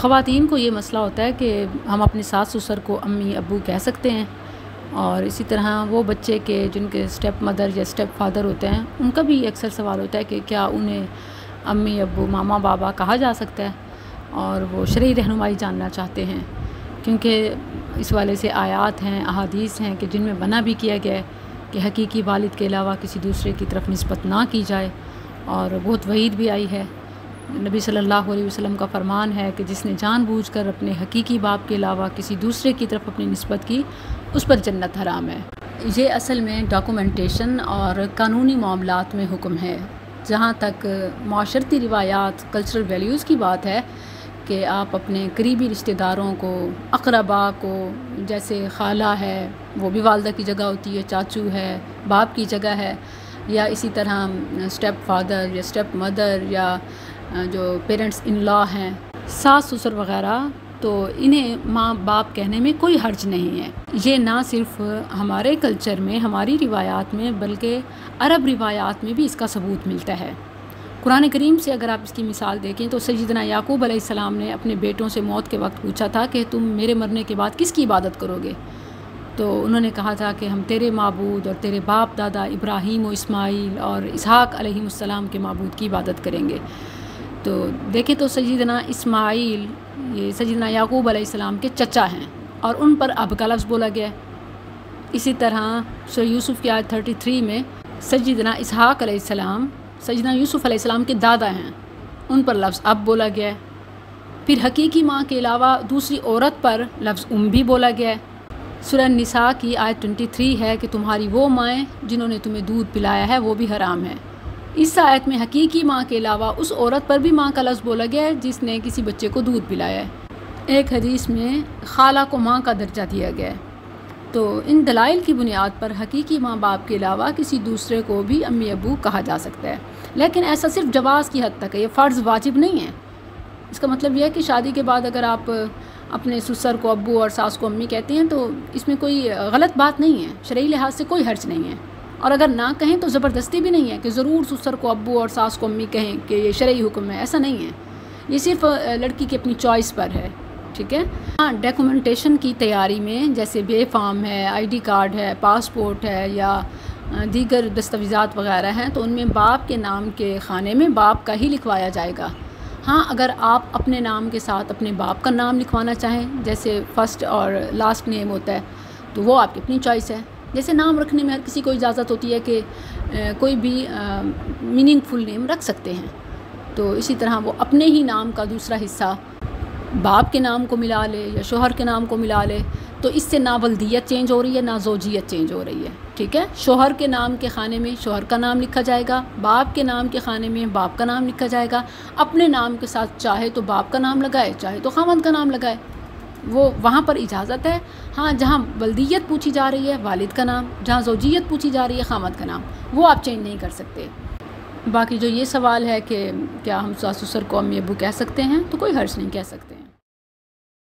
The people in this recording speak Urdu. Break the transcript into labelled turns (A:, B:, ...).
A: خواتین کو یہ مسئلہ ہوتا ہے کہ ہم اپنے ساس سسر کو امی ابو کہہ سکتے ہیں، اور اسی طرح وہ بچے کے جن کے اسٹیپ مدر یا اسٹیپ فادر ہوتے ہیں ان کا بھی اکثر سوال ہوتا ہے کہ کیا انہیں امی ابو ماما بابا کہا جا سکتا ہے، اور وہ شرعی رہنمائی جاننا چاہتے ہیں، کیونکہ اس والے سے آیات ہیں، احادیث ہیں کہ جن میں منع بھی کیا گیا ہے کہ حقیقی والد کے علاوہ کسی دوسرے کی طرف نسبت نہ کی جائے، اور بہت وعید بھی آئی ہے۔ نبی صلی اللہ علیہ وسلم کا فرمان ہے کہ جس نے جان بوجھ کر اپنے حقیقی باپ کے علاوہ کسی دوسرے کی طرف اپنی نسبت کی اس پر جنت حرام ہے۔ یہ اصل میں ڈاکومنٹیشن اور قانونی معاملات میں حکم ہے۔ جہاں تک معاشرتی روایات کلچرل ویلیوز کی بات ہے کہ آپ اپنے قریبی رشتہ داروں کو، اقربا کو، جیسے خالہ ہے وہ بھی والدہ کی جگہ ہوتی ہے، چاچو ہے باپ کی جگہ ہے، یا اسی طرح اسٹیپ فادر یا اسٹیپ مدر یا جو پیرنٹس ان لا ہیں، ساس سسر وغیرہ، تو انہیں ماں باپ کہنے میں کوئی حرج نہیں ہے۔ یہ نہ صرف ہمارے کلچر میں، ہماری روایات میں، بلکہ عرب روایات میں بھی اس کا ثبوت ملتا ہے۔ قرآن کریم سے اگر آپ اس کی مثال دیکھیں تو سیدنا یعقوب علیہ السلام نے اپنے بیٹوں سے موت کے وقت پوچھا تھا کہ تم میرے مرنے کے بعد کس کی عبادت کرو گے؟ تو انہوں نے کہا تھا کہ ہم تیرے معبود اور تیرے باپ دادا ابراہیم و اسماعیل اور اسحاق علیہ السلام کے معبود کی عبادت کریں گے۔ تو دیکھیں تو سیدنا اسماعیل یہ سیدنا یعقوب علیہ السلام کے چچا ہیں، اور ان پر اب کا لفظ بولا گیا ہے۔ اسی طرح سورہ یوسف کی آیت 33 میں سیدنا اسحاق علیہ السلام سیدنا یوسف علیہ السلام کے دادا ہیں، ان پر لفظ اب بولا گیا ہے۔ پھر حقیقی ماں کے علاوہ دوسری عورت پر لفظ بھی بولا گیا ہے۔ سورہ نساء کی آیت 23 ہے کہ تمہاری وہ مائیں جنہوں نے تمہیں دودھ پلایا ہے وہ بھی حرام ہے۔ اس آیت میں حقیقی ماں کے علاوہ اس عورت پر بھی ماں کا لفظ بولا گیا ہے جس نے کسی بچے کو دودھ پلایا ہے۔ ایک حدیث میں خالہ کو ماں کا درجہ دیا گیا ہے۔ تو ان دلائل کی بنیاد پر حقیقی ماں باپ کے علاوہ کسی دوسرے کو بھی امی ابو کہا جا سکتا ہے، لیکن ایسا صرف جواز کی حد تک ہے، یہ فرض واجب نہیں ہے۔ اس کا مطلب یہ ہے کہ شادی کے بعد اگر آپ اپنے سسر کو ابو اور ساس کو امی کہتے ہیں تو اس میں کوئی غلط بات نہیں ہے، شرعی لحاظ سے کوئی حرج نہیں ہے، اور اگر نہ کہیں تو زبردستی بھی نہیں ہے کہ ضرور سسر کو ابو اور ساس کو امی کہیں کہ یہ شرعی حکم ہے، ایسا نہیں ہے۔ یہ صرف لڑکی کی اپنی چوائس پر ہے، ٹھیک ہے۔ ہاں، ڈاکومنٹیشن کی تیاری میں جیسے بے فارم ہے، آئی ڈی کارڈ ہے، پاسپورٹ ہے، یا دیگر دستاویزات وغیرہ ہیں، تو ان میں باپ کے نام کے خانے میں باپ کا ہی لکھوایا جائے گا۔ ہاں، اگر آپ اپنے نام کے ساتھ اپنے باپ کا نام لکھوانا چاہیں، جیسے فرسٹ اور لاسٹ نیم ہوتا ہے، تو وہ آپ کی اپنی چوائس ہے۔ جیسے نام رکھنے میں ہر کسی کو اجازت ہوتی ہے کہ کوئی بھی میننگ فل نیم رکھ سکتے ہیں، تو اسی طرح وہ اپنے ہی نام کا دوسرا حصہ باپ کے نام کو ملا لے یا شوہر کے نام کو ملا لے، تو اس سے نہ ولدیت چینج ہو رہی ہے نہ زوجیت چینج ہو رہی ہے، ٹھیک ہے۔ شوہر کے نام کے خانے میں شوہر کا نام لکھا جائے گا، باپ کے نام کے خانے میں باپ کا نام لکھا جائے گا۔ اپنے نام کے ساتھ چاہے تو باپ کا نام لگائے، چاہے تو خاوند کا نام لگائے، وہ وہاں پر اجازت ہے۔ ہاں، جہاں ولدیت پوچھی جا رہی ہے والد کا نام، جہاں زوجیت پوچھی جا رہی ہے خاوند کا نام، وہ آپ چینج نہیں کر سکتے۔ باقی جو یہ سوال ہے کہ کیا ہم ساس سسر کو امی ابو کہہ سکتے ہیں، تو کوئی حرج نہیں، کہہ سکتے ہیں۔